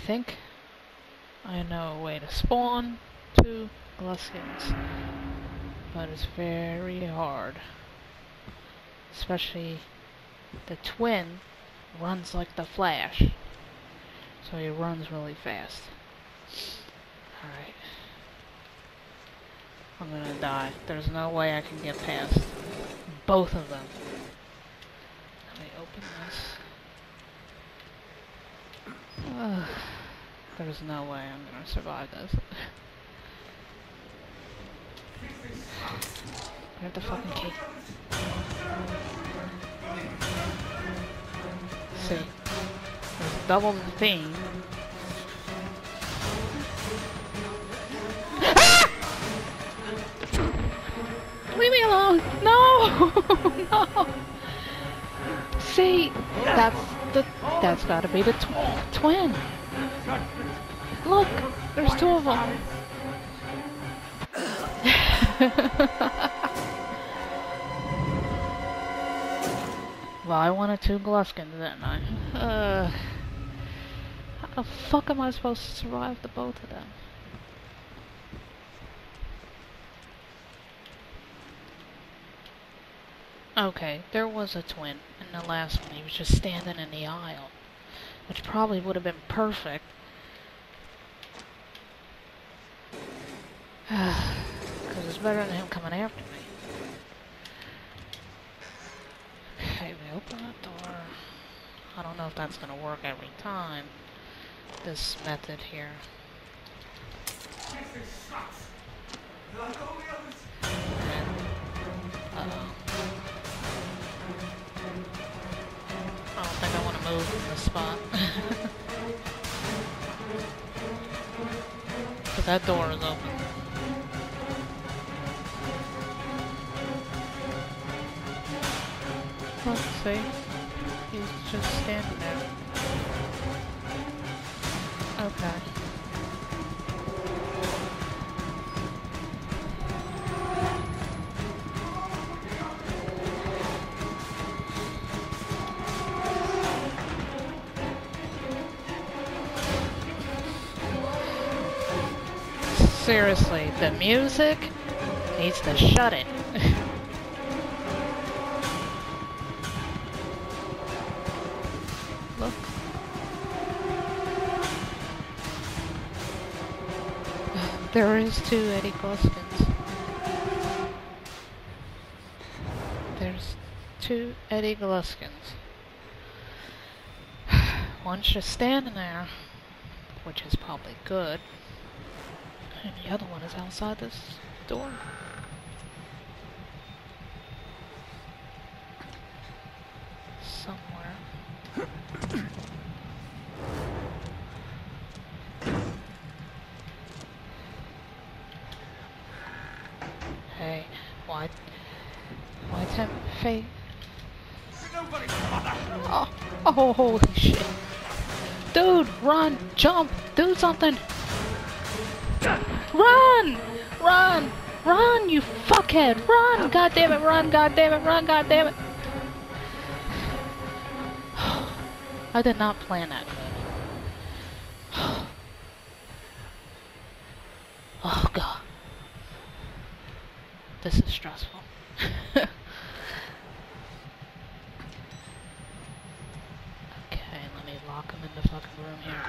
think I know a way to spawn 2 Gluskins, but it's very hard. Especially the twin runs like the Flash, so he runs really fast. Alright. I'm gonna die. There's no way I can get past both of them. Let me open this. Ugh. There's no way I'm gonna survive this. Grab the fucking key. See. There's double the theme. Ah! Leave me alone! No! No! See, that's gotta be the twin. Look, there's 2 of them. Well, I wanted 2 Gluskins, didn't I? How the fuck am I supposed to survive the both of them? Okay, there was a twin in the last one. He was just standing in the aisle, which probably would have been perfect. Because it's better than him coming after me. Okay, we open the door. I don't know if that's going to work every time. This method here. Uh-oh. I don't think I want to move from this spot. But that door is open. Let's see. He's just standing there. Okay. Seriously, the music needs to shut it. Look. There is 2 Eddie Gluskins. There's 2 Eddie Gluskins. One's just standing there, which is probably good. And the other one is outside this door. Somewhere. Hey, why tempt fate? Oh, holy shit. Dude, run, jump, do something. Run! Run! Run, you fuckhead! Run! God damn it, run, god damn it, run, god damn it! I did not plan that good. Oh god. This is stressful. Okay, let me lock him in the fucking room here.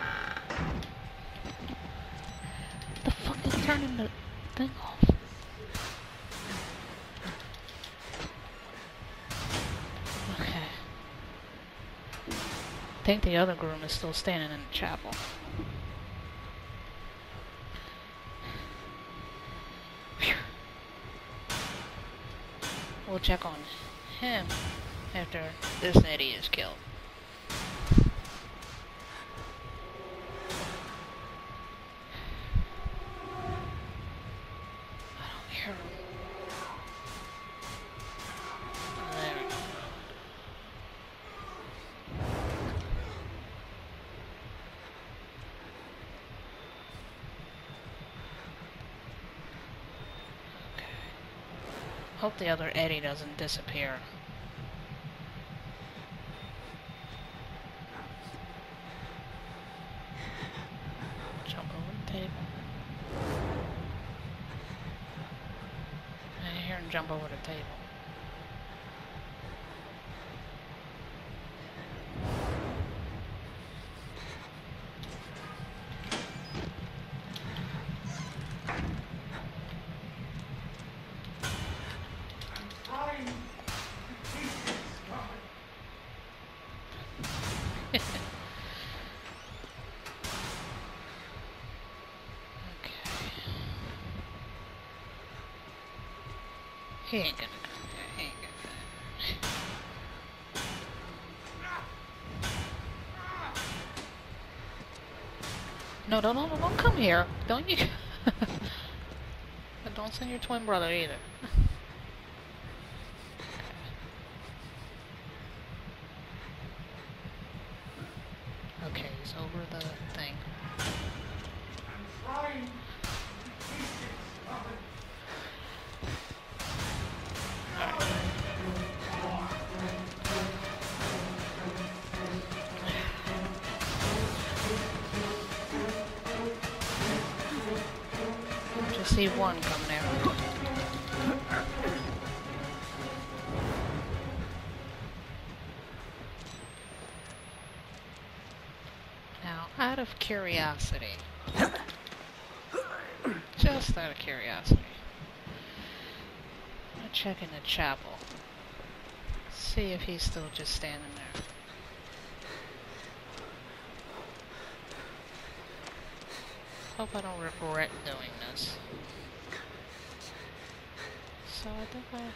The fuck is turning the thing off? Okay. I think the other groom is still standing in the chapel. Whew. We'll check on him after this Eddie is killed. Hope the other Eddie doesn't disappear. jump over the table. He ain't gonna come here. He ain't gonna come here. No, don't come here. Don't you? But don't send your twin brother either. Okay, he's over the thing. I'm trying. Just see one coming there. Now, out of curiosity, just out of curiosity, I'm gonna check in the chapel. See if he's still just standing there. Hope I don't regret doing this. So I think I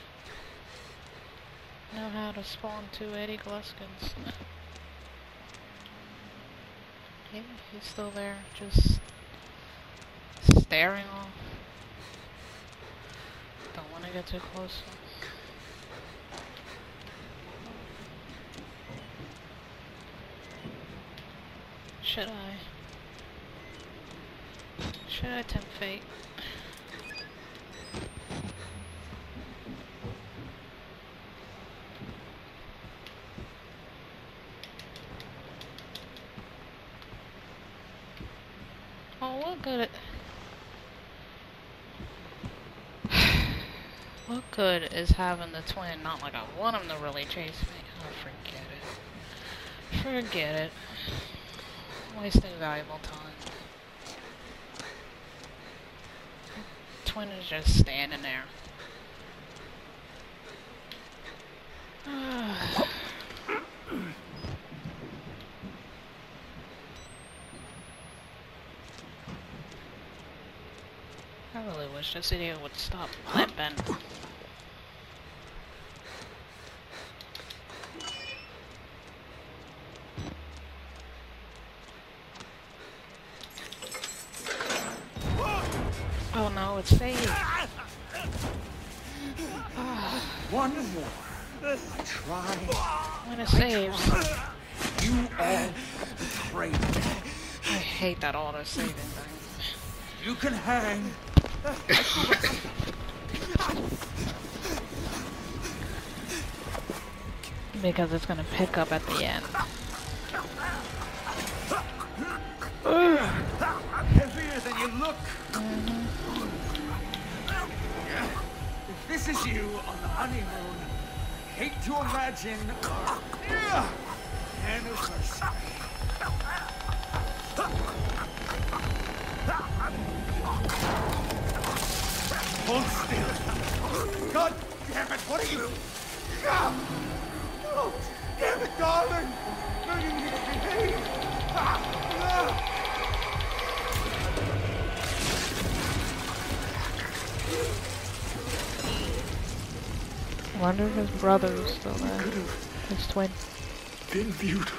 know how to spawn two Eddie Gluskins. Yeah, he's still there, just staring off. Don't want to get too close. Should I? Should I tempt fate? Oh, what good? What good is having the twin? Not like I want him to really chase me. Oh, forget it. Forget it. Wasting valuable time. Twin is just standing there. I really wish this idiot would stop limping. Oh no, it's saved. One more. Try. When it saves. You all betrayed me. I hate that auto-saving thing. You can hang. Because it's gonna pick up at the end. Heavier than you look. If this is you on the honeymoon, I hate to imagine our anniversary. Hold still. God damn it, what are you? Oh, damn it, darling. No, you need to behave. Wonder if his brother is still there. His twin. Been beautiful.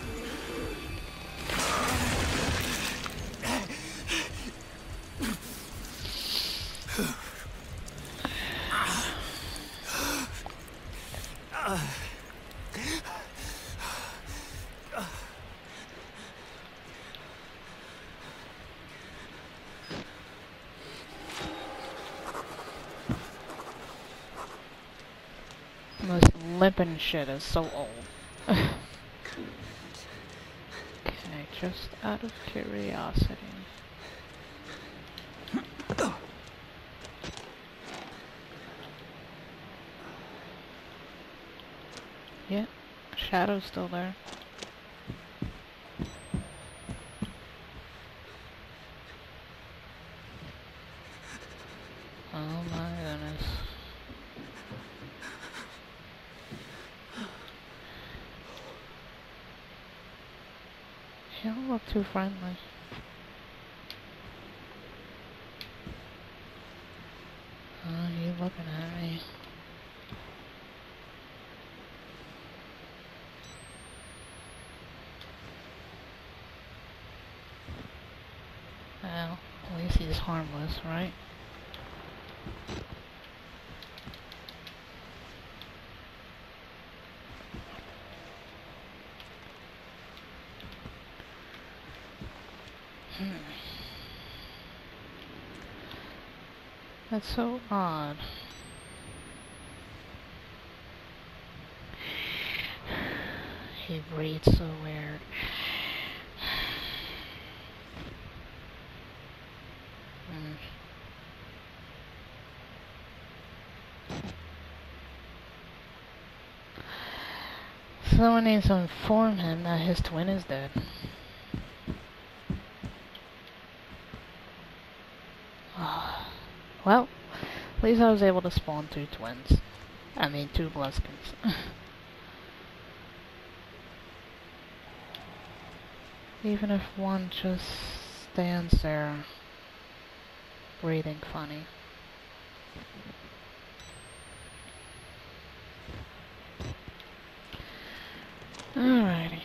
This limping shit is so old. Okay, just out of curiosity. shadow's still there. Oh my goodness. You don't look too friendly. Oh, you looking at me. Well, at least he's harmless, right? That's so odd. He breathes so weird. Someone needs to inform him that his twin is dead. Well, at least I was able to spawn 2 twins. I mean, 2 Gluskins. Even if one just stands there, breathing funny. Alrighty.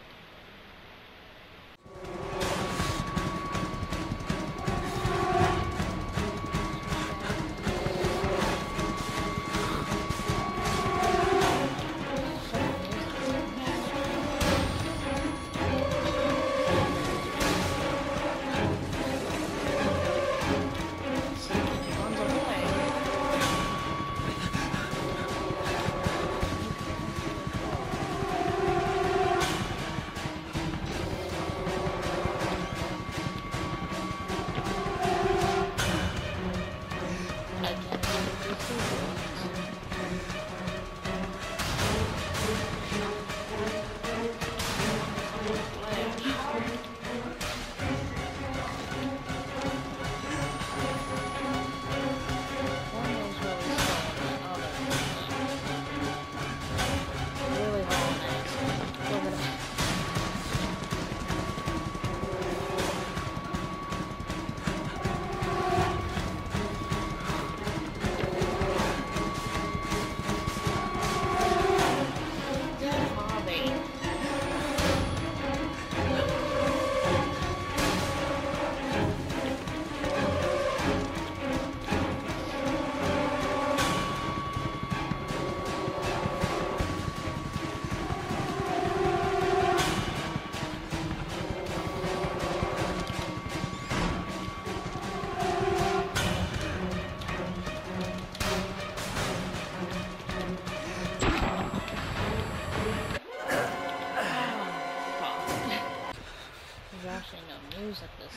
Music this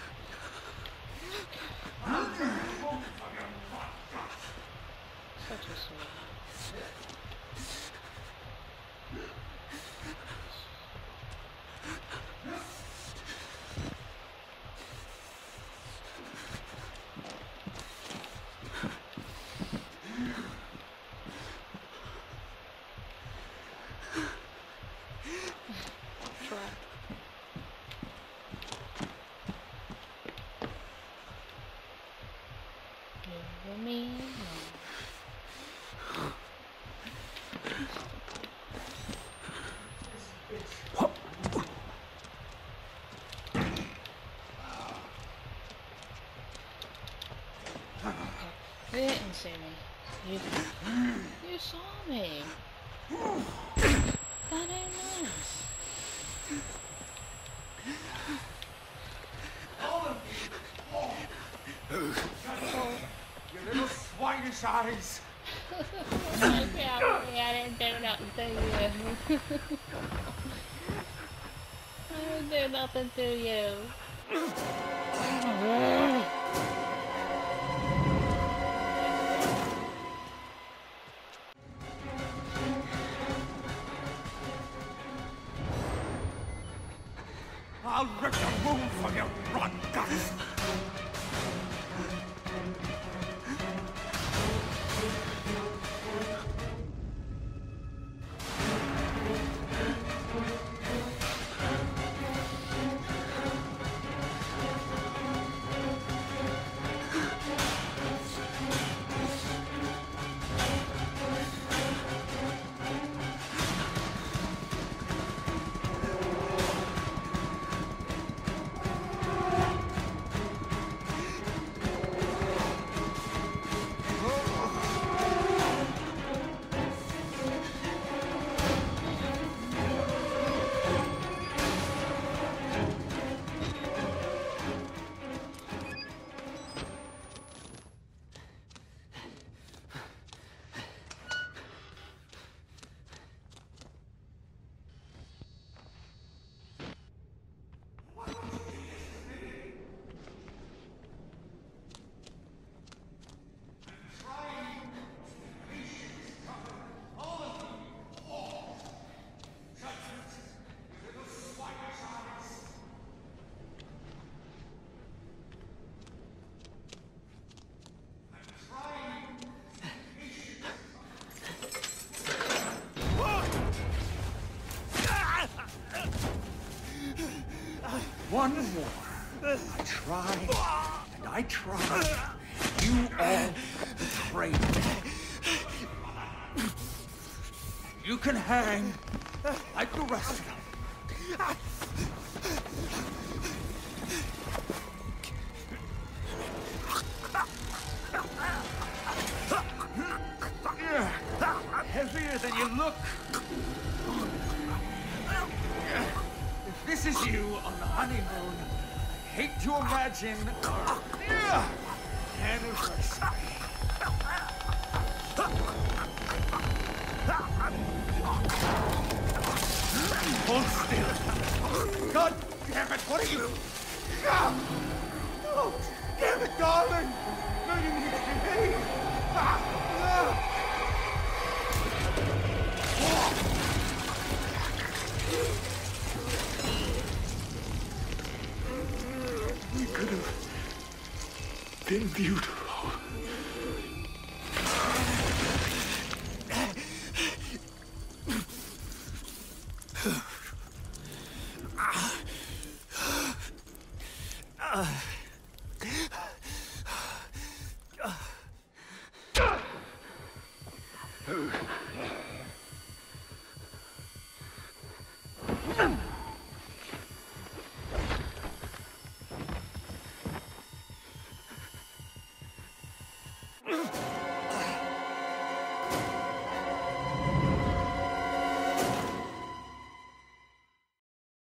time. Such a sweet. You didn't see me. You saw me. That ain't nice. All of you. Your little swinish eyes. I didn't do nothing to you. I didn't do nothing to you. I'll rip the moon from your rotten guts! One more. I tried, and I tried. You all betrayed me. You can hang like the rest of them. Heavier than you look. If this is you on the honeymoon, I hate to imagine our anniversary. Hold still. God damn it, what are you? Oh, damn it, darling. No, you need to behave. We could have been beautiful.